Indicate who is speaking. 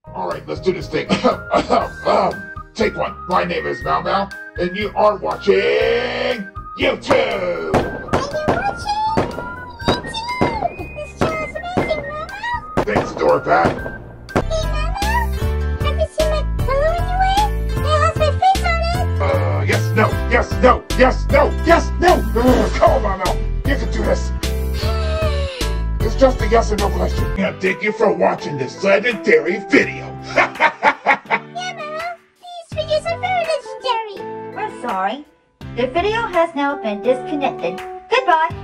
Speaker 1: Alright, let's do this thing. Take one. My name is Mao Mao, and you are watching YouTube!
Speaker 2: This channel is amazing, Mao Mao!
Speaker 1: Thanks, Adorabat.
Speaker 2: Hey, Mao Mao! Have you seen my pillow anywhere? It has my face on it!
Speaker 1: Yes, no, yes, no, yes, no, yes, no! Come on, Mao Mao, you can do this! It's just a yes or no question. And thank you for watching this legendary video!
Speaker 2: Yeah, Mao Mao! These videos are very legendary!
Speaker 3: We're sorry. The video has now been disconnected. Goodbye.